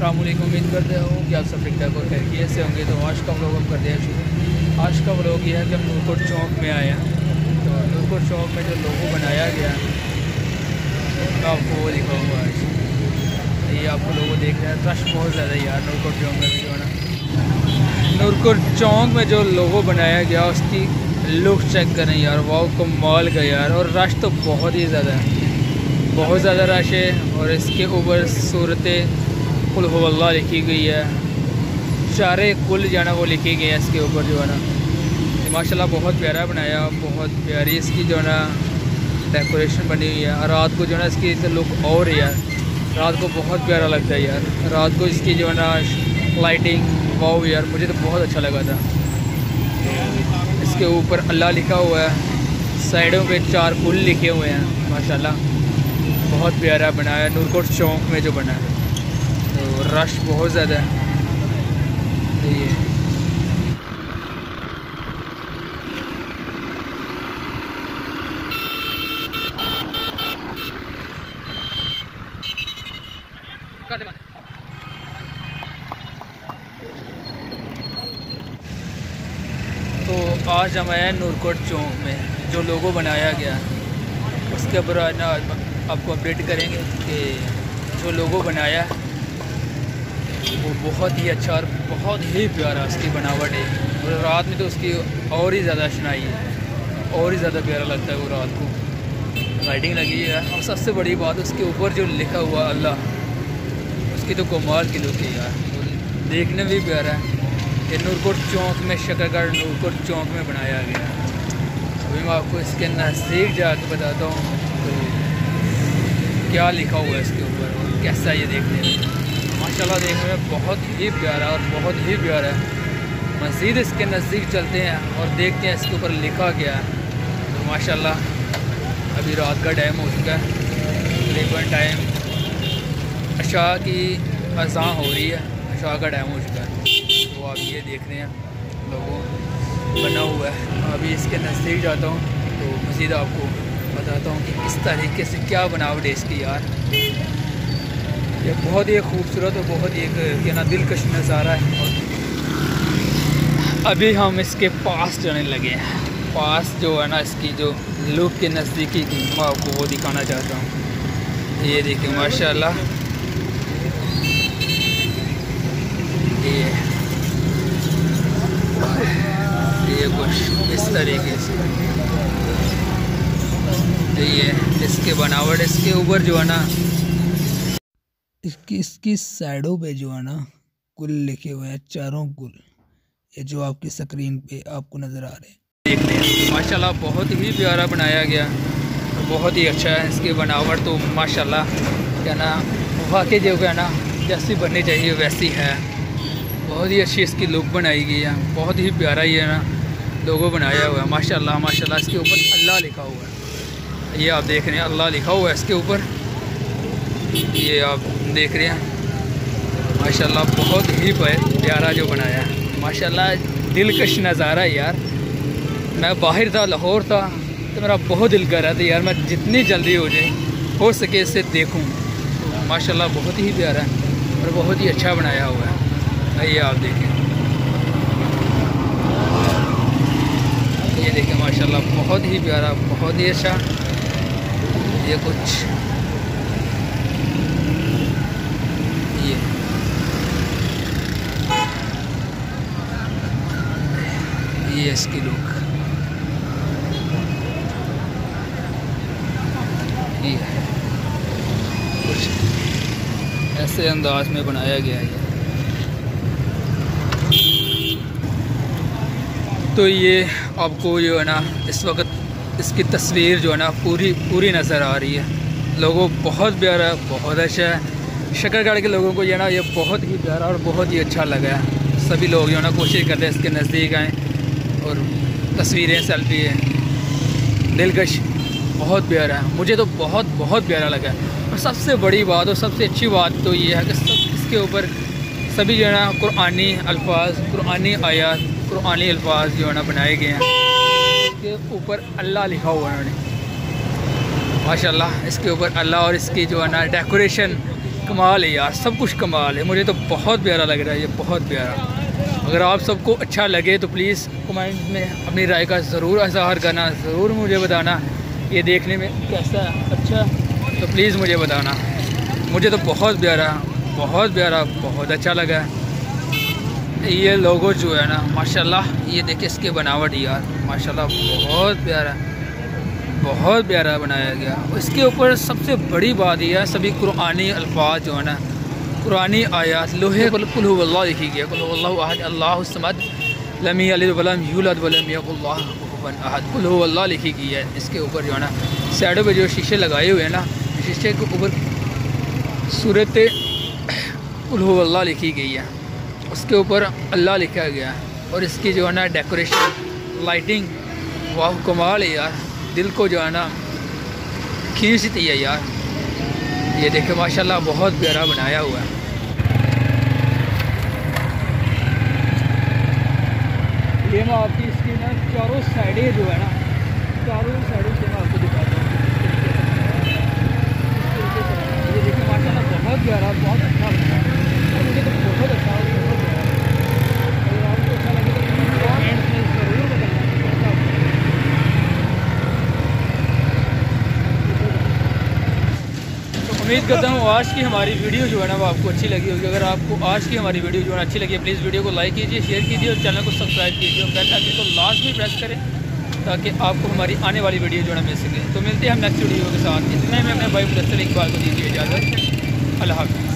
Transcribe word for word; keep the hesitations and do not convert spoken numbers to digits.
अस्सलाम वालेकुम। उम्मीद करते हो कि आप सब ठीक ठाक और खैरियत से होंगे। तो आज का व्लॉग हम करते हैं शुरू। आज का व्लॉग ये है कि हम नूरकोट चौक में आए हैं। तो नूरकोट चौक में जो लोगो बनाया गया है आपको वो दिखा हुआ है। ये आपको लोगो देख रहे हैं, रश बहुत ज़्यादा है यार नूरकोट चौक में भी जो है ना। नूरकोट चौक में जो लोगो बनाया गया उसकी लुक चेक करें यार, वाह कमाल का यार। और रश तो बहुत ही ज़्यादा है, बहुत ज़्यादा रश है। और इसके ऊपर सूरत कुल हुवल्लाह लिखी गई है, चारे कुल जो है ना वो लिखी गई है इसके ऊपर जो है ना। माशाल्लाह बहुत प्यारा बनाया, बहुत प्यारी इसकी जो है ना डेकोरेशन बनी हुई है। और रात को जो है ना इसकी लुक और है यार, रात को बहुत प्यारा लगता है यार। रात को इसकी जो है ना लाइटिंग वाव यार, मुझे तो बहुत अच्छा लगा था। इसके ऊपर अल्लाह लिखा हुआ है, साइडों पे चार कुल लिखे हुए हैं। माशाल्लाह बहुत प्यारा बनाया नूरकोट चौक में जो बना है। तो रश बहुत ज़्यादा है। ये तो आज हम आए नूरकोट चौक में जो लोगो बनाया गया उसके ऊपर ना आपको अपडेट करेंगे कि जो लोगो बनाया है वो बहुत ही अच्छा और बहुत ही प्यारा उसकी बनावट है। और रात में तो उसकी और ही ज़्यादा शनाई है, और ही ज़्यादा प्यारा लगता है वो रात को। लाइटिंग लगी है और सबसे बड़ी बात उसके ऊपर जो लिखा हुआ अल्लाह, उसकी तो कमाल की लुक है यार, देखने में भी प्यारा है। ये नूरकोट चौक में शकरगढ़ नूरकोट चौक में बनाया गया। अभी मैं आपको इसके नज़दीक जाकर बताता हूँ तो क्या लिखा हुआ है इसके ऊपर और कैसा ये देखने में। माशाल्लाह देखने में बहुत ही प्यारा और बहुत ही प्यारा है। मज़ीद इसके नज़दीक चलते हैं और देखते हैं इसके ऊपर लिखा क्या है। तो माशाल्लाह अभी रात का टाइम हो चुका है, तकरीबन टाइम अशा की अज़ां हो रही है, अशा का टाइम हो चुका है। तो आप ये देख रहे हैं लोगों बना हुआ है। अभी इसके नज़दीक जाता हूँ तो मज़ीद आपको बताता हूँ कि किस तरीके से क्या बनावट है इसकी यार। ये बहुत ही खूबसूरत और बहुत ही एक क्या ना दिलकश नज़ारा है। और अभी हम इसके पास जाने लगे हैं। पास जो है ना इसकी जो लुक के नज़दीकी की मैं आपको वो दिखाना चाहता हूँ। ये देखिए माशाल्लाह, ये ये कुछ इस तरीके से ये इसके बनावट, इसके ऊपर जो है ना इसकी इसकी साइडों पे जो है ना कुल लिखे हुए हैं, चारों कुल, ये जो आपकी स्क्रीन पे आपको नज़र आ रहे हैं। देखने माशाल्लाह बहुत ही प्यारा बनाया गया, बहुत ही अच्छा है इसकी बनावट। तो माशाल्लाह क्या ना वाकई जो है ना जैसी बननी चाहिए वैसी है। बहुत ही अच्छी इसकी लुक बनाई गई है, बहुत ही प्यारा ये ना लोगो बनाया हुआ है। माशाल्लाह माशाल्लाह इसके ऊपर अल्लाह लिखा हुआ है, ये आप देख रहे हैं अल्लाह लिखा हुआ है इसके ऊपर, ये आप देख रहे हैं। माशाल्लाह बहुत ही प्यारा जो बनाया है, माशाल्लाह दिलकश नज़ारा है यार। मैं बाहर था, लाहौर था, तो मेरा बहुत दिल कर रहा था यार मैं जितनी जल्दी हो जाए हो सके इसे देखूं। तो माशाल्लाह बहुत ही प्यारा है और बहुत ही अच्छा बनाया हुआ है। ये आप देखें, ये देखें माशाल्लाह बहुत ही प्यारा, बहुत ही अच्छा। ये कुछ ये ये इसकी लुक, ये कुछ ऐसे अंदाज में बनाया गया है। तो ये आपको जो है ना इस वक्त इसकी तस्वीर जो है ना पूरी पूरी नज़र आ रही है। लोगों बहुत प्यारा, बहुत अच्छा है। शकरगढ़ के लोगों को जो है ना ये बहुत ही प्यारा और बहुत ही अच्छा लगा है। सभी लोग जो है ना कोशिश करते हैं इसके नज़दीक आएँ और तस्वीरें, सेल्फी है, दिलकश बहुत प्यारा है। मुझे तो बहुत बहुत प्यारा लगा। और सबसे बड़ी बात और सबसे अच्छी बात तो ये है कि सब इसके ऊपर सभी जो है ना कुरानी अल्फाज, कुरानी आयात, कुरानी अल्फाज जो है ना बनाए गए हैं। इसके ऊपर अल्लाह लिखा हुआ है उन्होंने, माशाल्लाह। इसके ऊपर अल्लाह और इसकी जो है ना डेकोरेशन कमाल है यार, सब कुछ कमाल है। मुझे तो बहुत प्यारा लग रहा है ये, बहुत प्यारा। अगर आप सबको अच्छा लगे तो प्लीज़ कमेंट में अपनी राय का ज़रूर इज़हार करना, ज़रूर मुझे बताना ये देखने में कैसा अच्छा, तो प्लीज़ मुझे बताना। मुझे तो बहुत प्यारा, बहुत प्यारा, बहुत अच्छा लगा। ये लोगो जो है ना माशाल्लाह, ये देखिए इसकी बनावट यार माशाल्लाह बहुत प्यारा, बहुत प्यारा बनाया गया। इसके ऊपर सबसे बड़ी बात यह है, सभी कुरानी अल्फाज जो है ना, कुरानी आयात लोहे कुल हुवल्लाह लिखी गई है। कुल हुवल्लाहु अहद अल्लाहुस समद लम यलिद वलम यूलद वलम यकुल लहु कुफुवन अहद, कुल हुवल्लाह लिखी गई है। इसके ऊपर जो है ना साइडों पे जो शीशे लगाए हुए हैं ना, शीशे के ऊपर सूरत कुल हुवल्लाह लिखी गई है, उसके ऊपर अल्लाह लिखा गया है। और इसकी जो है ना डेकोरेशन, लाइटिंग, वाह कमाल है यार, दिल को जो है ना खींचती है यार। ये देखे माशाल्लाह बहुत प्यारा बनाया हुआ है। ये मैं आपकी इसकी ना चारों साइडें जो है ना, चारों साइडों से मैं आपको दिखाता हूँ। ये देखिए माशाल्लाह बहुत प्यारा, बहुत अच्छा बना है। मुझे तो बहुत अच्छा, बहुत प्यारा। अगर आपको अच्छा लगे तो कमेंट में ज़रूर बताना। उम्मीद करता हूँ आज की हमारी वीडियो जो है ना वो आपको अच्छी लगी होगी। अगर आपको आज की हमारी वीडियो जो है अच्छी लगी है, प्लीज़ वीडियो को लाइक कीजिए, शेयर कीजिए और चैनल को सब्सक्राइब कीजिए और बेल आइकन को लाजमी प्रेस करें ताकि आपको हमारी आने वाली वीडियो जो है मिल सके। तो मिलते हैं हम नेक्स्ट वीडियो के साथ। इतने में अपने भाई मुदस्सिर इकबाल को दीजिए इजाज़त। अल्लाह हाफ़िज़।